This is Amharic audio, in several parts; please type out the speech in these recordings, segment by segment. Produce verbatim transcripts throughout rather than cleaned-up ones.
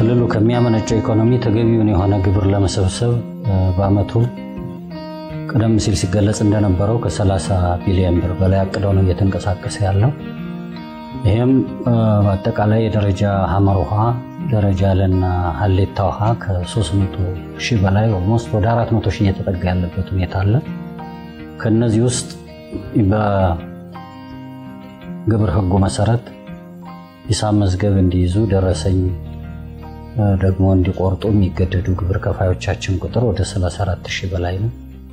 ክልሉ ከሚያመነጨው ኢኮኖሚ ተገቢውን የሆነ ግብር ለመሰብሰብ በአመቱ ቀደም ሲል ሲገለጽ እንደነበረው ከ30 ቢሊዮን ብር በላይ አቅደው ነው እየተንቀሳቀሰ ያለው። ይሄም በአጠቃላይ የደረጃ ሐመር ውሃ ደረጃ ለና ሀሌታ ውሃ ከ300 ሺህ በላይ ኦልሞስት ወደ አራት መቶ ሺህ እየተጠጋ ያለበት ሁኔታ አለ። ከነዚህ ውስጥ በግብር ህጉ መሰረት ሂሳብ መዝገብ እንዲይዙ ደረሰኝ ደግሞ እንዲቆርጡ የሚገደዱ ግብር ከፋዮቻችን ቁጥር ወደ ሰላሳ አራት ሺህ በላይ ነው።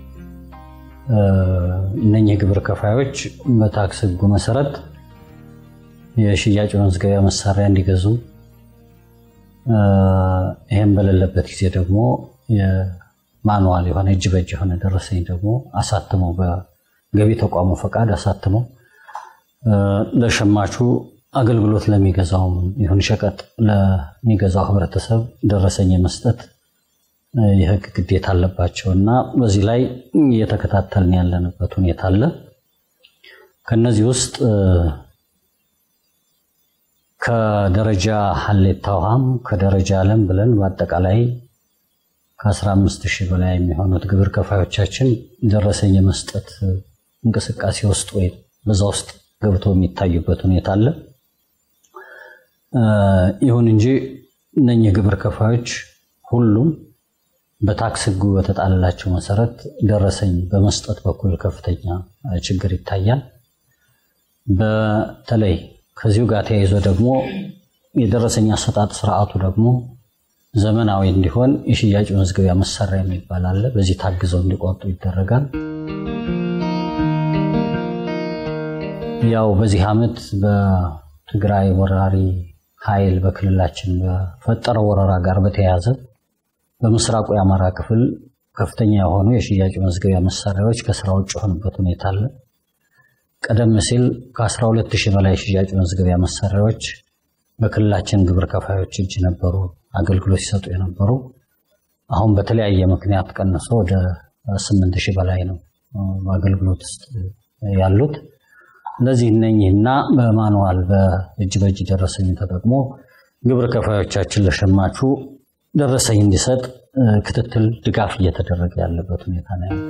እነኚህ ግብር ከፋዮች በታክስ ህጉ መሰረት የሽያጭ መዝገቢያ መሳሪያ እንዲገዙ ይሄን በሌለበት ጊዜ ደግሞ የማኑዋል የሆነ እጅ በእጅ የሆነ ደረሰኝ ደግሞ አሳትመው በገቢ ተቋሙ ፈቃድ አሳትመው ለሸማቹ አገልግሎት ለሚገዛው ይሁን ሸቀጥ ለሚገዛው ህብረተሰብ ደረሰኝ መስጠት የህግ ግዴታ አለባቸውና በዚህ ላይ እየተከታተልን ያለንበት ሁኔታ አለ። ከነዚህ ውስጥ ከደረጃ ሀሌታ ውሃም ከደረጃ አለም ብለን በአጠቃላይ ከ15 ሺህ በላይ የሚሆኑት ግብር ከፋዮቻችን ደረሰኝ መስጠት እንቅስቃሴ ውስጥ ወይ በዛ ውስጥ ገብቶ የሚታዩበት ሁኔታ አለ። ይሁን እንጂ እነኚህ ግብር ከፋዮች ሁሉም በታክስ ህጉ በተጣለላቸው መሰረት ደረሰኝ በመስጠት በኩል ከፍተኛ ችግር ይታያል። በተለይ ከዚሁ ጋር ተያይዞ ደግሞ የደረሰኝ አሰጣጥ ስርዓቱ ደግሞ ዘመናዊ እንዲሆን የሽያጭ መዝገቢያ መሳሪያ የሚባል አለ። በዚህ ታግዘው እንዲቆርጡ ይደረጋል። ያው በዚህ አመት በትግራይ ወራሪ ኃይል በክልላችን በፈጠረው ወረራ ጋር በተያያዘ በምስራቁ የአማራ ክፍል ከፍተኛ የሆኑ የሽያጭ መዝገቢያ መሳሪያዎች ከስራ ውጭ ሆነበት ሁኔታ አለ። ቀደም ሲል ከ12 ሺህ በላይ ሽያጭ መዝገቢያ መሳሪያዎች በክልላችን ግብር ከፋዮች እጅ ነበሩ አገልግሎት ሲሰጡ የነበሩ። አሁን በተለያየ ምክንያት ቀንሶ ወደ ስምንት ሺህ በላይ ነው አገልግሎት ውስጥ ያሉት። ለዚህ ነኝና በማኑዋል በእጅ በእጅ ደረሰኝ ተጠቅሞ ግብር ከፋዮቻችን ለሸማቹ ደረሰኝ እንዲሰጥ ክትትል ድጋፍ እየተደረገ ያለበት ሁኔታ ነው ያለው።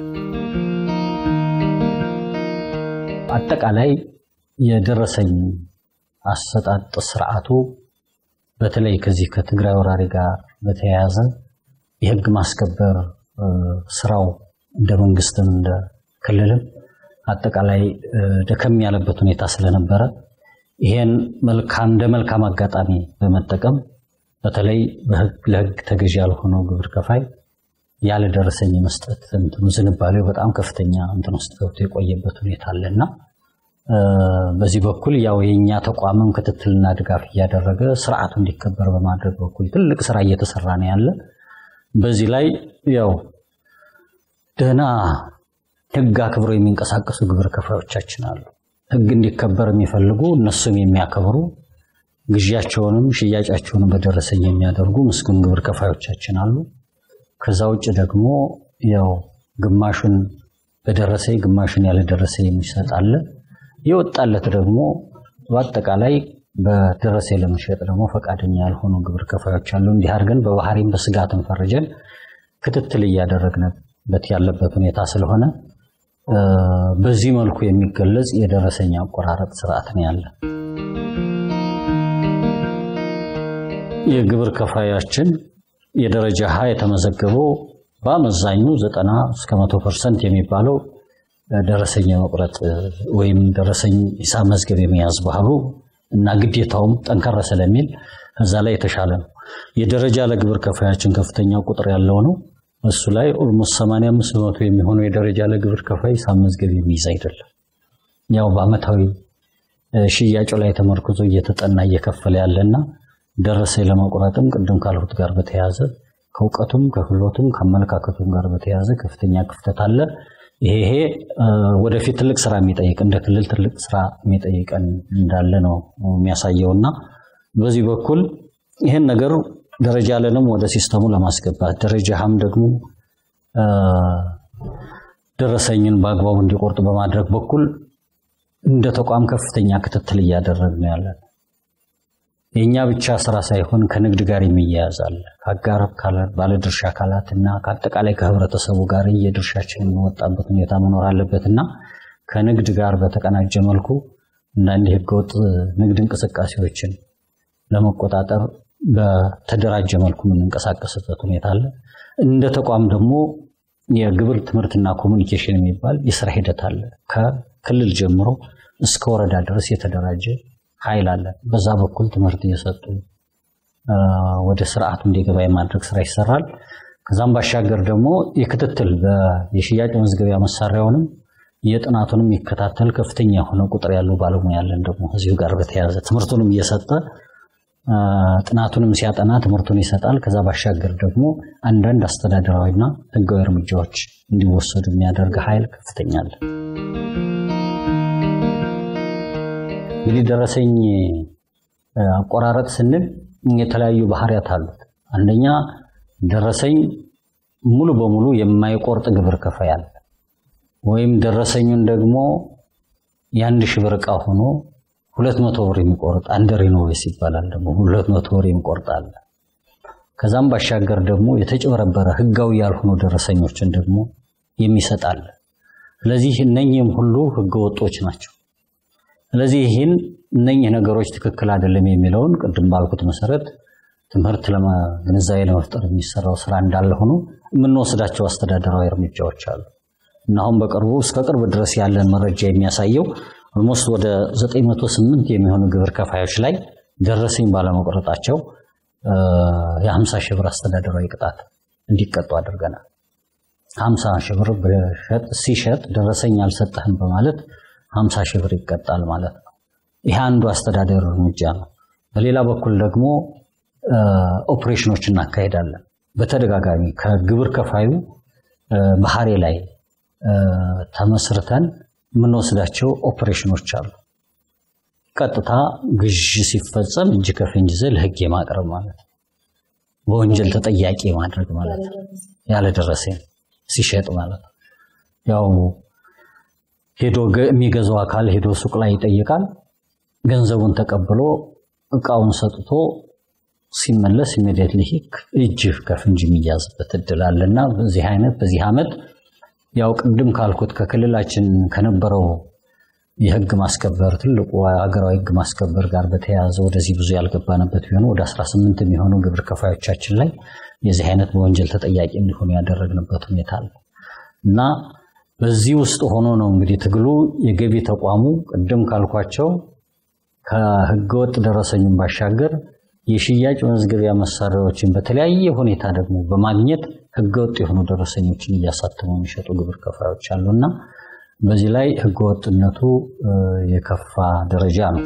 አጠቃላይ የደረሰኝ አሰጣጥ ስርዓቱ በተለይ ከዚህ ከትግራይ ወራሪ ጋር በተያያዘ የህግ ማስከበር ስራው እንደ መንግስትም እንደ ክልልም አጠቃላይ ደከም ያለበት ሁኔታ ስለነበረ ይሄን መልካም እንደ መልካም አጋጣሚ በመጠቀም በተለይ በህግ ለህግ ተገዥ ያልሆነው ግብር ከፋይ ያለ ደረሰኝ መስጠት እንትኑ ዝንባሌው በጣም ከፍተኛ እንትን ውስጥ ገብቶ የቆየበት ሁኔታ አለና በዚህ በኩል ያው የኛ ተቋምም ክትትልና ድጋፍ ያደረገ ስርዓቱ እንዲከበር በማድረግ በኩል ትልቅ ስራ እየተሰራ ነው ያለ። በዚህ ላይ ያው ደህና ህግ አክብረው የሚንቀሳቀሱ ግብር ከፋዮቻችን አሉ። ህግ እንዲከበር የሚፈልጉ እነሱም የሚያከብሩ ግዢያቸውንም ሽያጫቸውንም በደረሰኝ የሚያደርጉ ምስጉን ግብር ከፋዮቻችን አሉ። ከዛው ውጭ ደግሞ ያው ግማሹን በደረሰኝ ግማሹን ያለ ደረሰኝ የሚሰጥ አለ። የወጣለት ደግሞ በአጠቃላይ በደረሰኝ ለመሸጥ ደግሞ ፈቃደኛ ያልሆኑ ግብር ከፋዮች አሉ። እንዲህ አድርገን በባህሪም በስጋትም ፈርጀን ክትትል እያደረግንበት ያለበት ሁኔታ ስለሆነ በዚህ መልኩ የሚገለጽ የደረሰኝ አቆራረጥ ስርዓት ነው ያለ። የግብር ከፋያችን የደረጃ ሀ የተመዘገበው በአመዛኙ ዘጠና እስከ መቶ ፐርሰንት የሚባለው ደረሰኝ መቁረጥ ወይም ደረሰኝ ሂሳብ መዝገብ የሚያዝ ባህሉ እና ግዴታውም ጠንከር ስለሚል እዛ ላይ የተሻለ ነው። የደረጃ ለግብር ከፋያችን ከፍተኛ ቁጥር ያለው ነው። እሱ ላይ ኦልሞስት ሰማንያ አምስት በመቶ የሚሆነው የደረጃ ለግብር ከፋይ ሂሳብ መዝገብ የሚይዝ አይደለም። ያው በአመታዊ ሽያጩ ላይ ተመርኩዞ እየተጠና እየከፈለ ያለና ደረሰኝ ለመቁረጥም ቅድም ካልሁት ጋር በተያያዘ ከውቀቱም ከክህሎቱም ከመለካከቱም ጋር በተያያዘ ከፍተኛ ክፍተት አለ። ይሄ ወደፊት ትልቅ ስራ የሚጠይቅ እንደ ክልል ትልቅ ስራ የሚጠይቀን እንዳለ ነው የሚያሳየውና በዚህ በኩል ይሄን ነገር ደረጃ ለንም ወደ ሲስተሙ ለማስገባት ደረጃ ሀም ደግሞ ደረሰኝን በአግባቡ እንዲቆርጡ በማድረግ በኩል እንደ ተቋም ከፍተኛ ክትትል እያደረግን ያለን። የኛ ብቻ ስራ ሳይሆን ከንግድ ጋር የሚያያዛል ከአጋር አካላት ባለድርሻ አካላትና ከአጠቃላይ ከህብረተሰቡ ጋር የድርሻችንን ወጣበት ሁኔታ መኖር አለበትና ከንግድ ጋር በተቀናጀ መልኩ እንዳንድ ህገወጥ ንግድ እንቅስቃሴዎችን ለመቆጣጠር በተደራጀ መልኩ ምን እንቀሳቀስበት ሁኔታ አለ እንደ ተቋም ደግሞ የግብር ትምህርትና ኮሙኒኬሽን የሚባል የሥራ ሂደት አለ ከክልል ጀምሮ እስከ ወረዳ ድረስ የተደራጀ ኃይል አለ በዛ በኩል ትምህርት እየሰጡ ወደ ስርዓቱ እንዲገባ የማድረግ ስራ ይሰራል ከዛም ባሻገር ደግሞ የክትትል በየሽያጭ መዝገቢያ መሳሪያውንም የጥናቱንም ይከታተል ከፍተኛ ሆነ ቁጥር ያለው ባለሙያ ያለን ደግሞ እዚሁ ጋር በተያያዘ ትምህርቱንም እየሰጠ ጥናቱንም ሲያጠና ትምህርቱን ይሰጣል ከዛ ባሻገር ደግሞ አንዳንድ አስተዳደራዊና ህጋዊ እርምጃዎች እንዲወሰዱ የሚያደርግ ኃይል ከፍተኛ አለ እንግዲህ ደረሰኝ አቆራረጥ ስንል የተለያዩ ባህሪያት አሉት አንደኛ ደረሰኝ ሙሉ በሙሉ የማይቆርጥ ግብር ከፋይ አለ ወይም ደረሰኙን ደግሞ የአንድ ሺህ ብር ዕቃ ሆኖ ሁለት መቶ ብር የሚቆርጥ አንደር ኢኖቬስ ይባላል ደግሞ ሁለት መቶ ብር የሚቆርጣል ከዛም ባሻገር ደግሞ የተጨበረበረ ህጋዊ ያልሆኑ ደረሰኞችን ደግሞ የሚሰጣል ስለዚህ እነኚህም ሁሉ ህገወጦች ናቸው ስለዚህ ይሄን እነኚህ ነገሮች ትክክል አይደለም የሚለውን ቅድም ባልኩት መሰረት ትምህርት ለማግነዛቤ ለመፍጠር የሚሰራው ስራ እንዳለ ሆኖ ምንወስዳቸው አስተዳደራዊ እርምጃዎች አሉ እና አሁን በቅርቡ እስከ ቅርብ ድረስ ያለን መረጃ የሚያሳየው almost ወደ ዘጠኝ መቶ ስምንት የሚሆኑ ግብር ከፋዮች ላይ ደረሰኝ ባለመቆረጣቸው የ50 ሺህ ብር አስተዳደራዊ ቅጣት እንዲቀጡ አድርገናል ሀምሳ ሺህ ብር በሸጥ ሲሸጥ ደረሰኝ አልሰጠህም በማለት ሀምሳ ሺህ ብር ይቀጣል ማለት ነው ይሄ አንዱ አስተዳደር እርምጃ ነው በሌላ በኩል ደግሞ ኦፕሬሽኖችን እናካሄዳለን በተደጋጋሚ ከግብር ከፋዩ ባህሪ ላይ ተመስርተን ምን ወስዳቸው ኦፕሬሽኖች አሉ ቀጥታ ግዥ ሲፈጸም እጅ ከፍንጅ ዘል ህግ የማቅረብ ማለት በወንጀል ተጠያቂ ማድረግ ማለት ያለ ደረሰኝ ሲሸጥ ማለት ያው ሄዶ የሚገዛው አካል ሄዶ ሱቅ ላይ ይጠይቃል ገንዘቡን ተቀብሎ እቃውን ሰጥቶ ሲመለስ ኢሚዲየትሊ እጅ ከፍንጅ የሚያዝበት እድላለና በዚህ አይነት በዚህ አመት ያው ቅድም ካልኩት ከክልላችን ከነበረው የህግ ማስከበር ትልቁ አገራዊ ህግ ማስከበር ጋር በተያያዘ ወደዚህ ብዙ ያልገባንበት ቢሆን ወደ አስራ ስምንት የሚሆኑ ግብር ከፋዮቻችን ላይ የዚህ አይነት በወንጀል ተጠያቂ እንዲሆኑ ያደረግንበት ሁኔታ አለ እና በዚህ ውስጥ ሆኖ ነው እንግዲህ ትግሉ የገቢ ተቋሙ ቅድም ካልኳቸው ከህገወጥ ደረሰኝን ባሻገር የሽያጭ መዝገቢያ መሳሪያዎችን በተለያየ ሁኔታ ደግሞ በማግኘት ህገወጥ የሆኑ ደረሰኞችን እያሳተሙ የሚሸጡ ግብር ከፋዮች አሉና በዚህ ላይ ህገወጥነቱ የከፋ ደረጃ ነው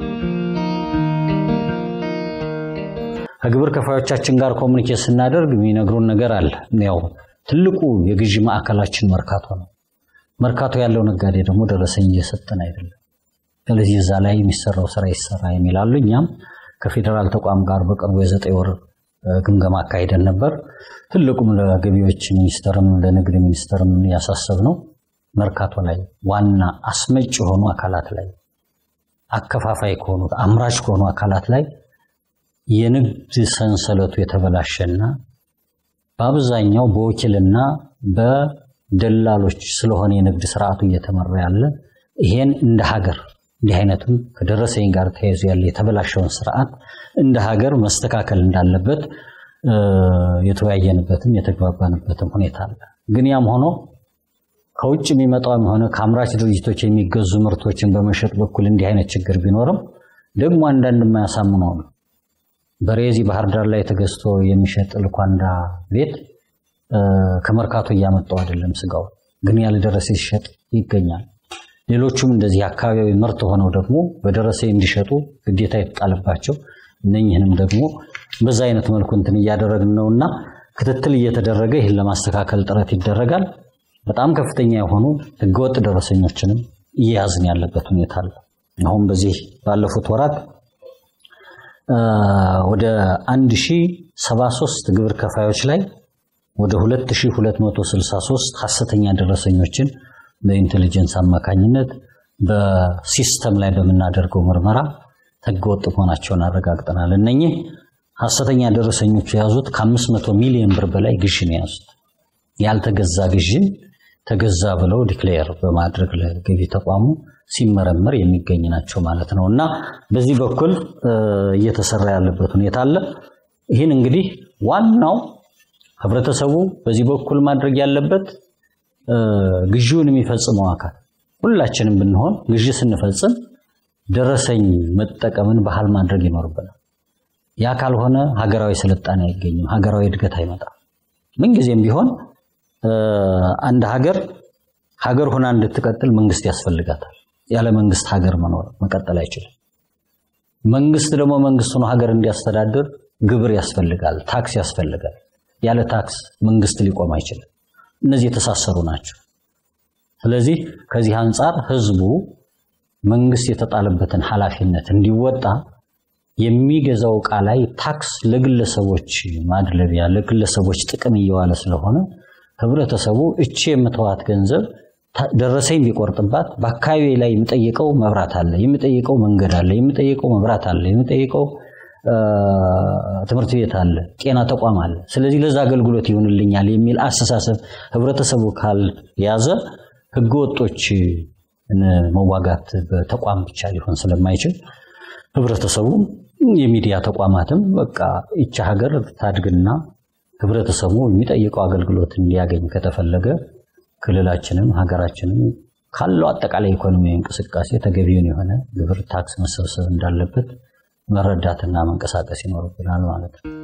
ከግብር ከፋዮቻችን ጋር ኮሙኒኬት ስናደርግ የሚነግሩን ነገር አለ ያው ትልቁ የግዢ ማዕከላችን መርካቶ ነው መርካቶ ያለው ነጋዴ ደግሞ ደረሰኝ እየሰጠን አይደለም ስለዚህ እዛ ላይ የሚሰራው ስራ ይሰራ የሚላሉ እኛም ከፌደራል ተቋም ጋር በቅርቡ የዘጠኝ ወር ግምገማ አካሄደን ነበር ትልቁም ለገቢዎች ሚኒስተርም ለንግድ ሚኒስተርም ያሳሰብነው መርካቶ ላይ ዋና አስመጭ ሆኖ አካላት ላይ አከፋፋይ ሆኖ አምራች ሆኖ አካላት ላይ የንግድ ሰንሰለቱ የተበላሸና በአብዛኛው በወኪልና በደላሎች ስለሆነ የንግድ ስርዓቱ እየተመራ ያለ ይሄን እንደ ሀገር እንዲህ አይነቱም ከደረሰኝ ጋር ተያይዞ ያለ የተበላሸውን ስርዓት እንደ ሀገር መስተካከል እንዳለበት የተወያየንበትም የተግባባንበትም ሁኔታ አለ ግን ያም ሆኖ ከውጭ የሚመጣው ሆነ ከአምራች ድርጅቶች የሚገዙ ምርቶችን በመሸጥ በኩል እንዲህ አይነት ችግር ቢኖርም ደግሞ አንዳንድ የማያሳምነው ነው በሬዚ ባህር ዳር ላይ ተገዝቶ የሚሸጥ ልኳንዳ ቤት ከመርካቶ ያመጣው አይደለም ስጋው ግን ያለ ደረሰኝ ሲሸጥ ይገኛል ሌሎቹም እንደዚህ አካባቢያዊ ምርት ሆነው ደግሞ በደረሰኝ እንዲሸጡ ግዴታ ይጣልባቸው እነኚህንም ደግሞ በዛ አይነት መልኩ እንትን ያደረግን ነውና ክትትል እየተደረገ ይሄን ለማስተካከል ጥረት ይደረጋል በጣም ከፍተኛ የሆኑ ህገወጥ ደረሰኞችንም እያዝን ያለበት ሁኔታ አለ አሁን በዚህ ባለፉት ወራት ወደ አንድ ሺህ ሰባ ሶስት ግብር ከፋዮች ላይ ወደ ሁለት ሺህ ሁለት መቶ ስልሳ ሶስት ሐሰተኛ ደረሰኞችን በኢንተለጀንስ አማካኝነት በሲስተም ላይ በመናደርገው ምርመራ ህገወጥ መሆናቸውን አረጋግጠናል። እነኚህ ሐሰተኛ ደረሰኞች ያዙት ከአምስት መቶ ሚሊዮን ብር በላይ ግዥ ነው ያዙት። ያልተገዛ ግዥን ተገዛ ብለው ዲክሌር በማድረግ ለገቢ ተቋሙ ሲመረመር የሚገኝ ናቸው ማለት ነውና በዚህ በኩል እየተሰራ ያለበት ሁኔታ አለ። ይሄን እንግዲህ ዋናው ህብረተሰቡ በዚህ በኩል ማድረግ ያለበት ግዢውን የሚፈጽመው አካል ሁላችንም ብንሆን ግዢ ስንፈጽም ደረሰኝ መጠቀምን ባህል ማድረግ ይኖርብናል። ያ ካልሆነ ሀገራዊ ስልጣኔ አይገኝም፣ ሀገራዊ እድገት አይመጣም። ምን ጊዜም ቢሆን አንድ ሀገር ሀገር ሆና እንድትቀጥል መንግስት ያስፈልጋታል። ያለ መንግስት ሀገር መኖር መቀጠል አይችልም። መንግስት ደግሞ መንግስት ሆኖ ሀገር እንዲያስተዳድር ግብር ያስፈልጋል፣ ታክስ ያስፈልጋል። ያለ ታክስ መንግስት ሊቆም አይችልም። እነዚህ የተሳሰሩ ናቸው። ስለዚህ ከዚህ አንፃር ህዝቡ መንግስት የተጣለበትን ኃላፊነት እንዲወጣ የሚገዛው ዕቃ ላይ ታክስ ለግለሰቦች ማድለቢያ ለግለሰቦች ጥቅም እየዋለ ስለሆነ ህብረተሰቡ እቺ የምትዋት ገንዘብ ደረሰኝ ቢቆርጥባት በአካባቢ ላይ የሚጠይቀው መብራት አለ፣ የሚጠይቀው መንገድ አለ፣ የሚጠይቀው መብራት አለ፣ የሚጠይቀው ትምህርት ቤት አለ፣ ጤና ተቋም አለ። ስለዚህ ለዛ አገልግሎት ይሆንልኛል የሚል አስተሳሰብ ህብረተሰቡ ካል ያዘ ህገወጦች መዋጋት በተቋም ብቻ ሊሆን ስለማይችል ህብረተሰቡ የሚዲያ ተቋማትም በቃ እቺ ሀገር ታድግና ህብረተሰቡ የሚጠይቀው አገልግሎት እንዲያገኝ ከተፈለገ ክልላችንም ሀገራችንም ካለው አጠቃላይ ኢኮኖሚ እንቅስቃሴ ተገቢውን የሆነ ግብር ታክስ መሰብሰብ እንዳለበት መረዳትና መንቀሳቀስ ይኖርብናል ማለት ነው።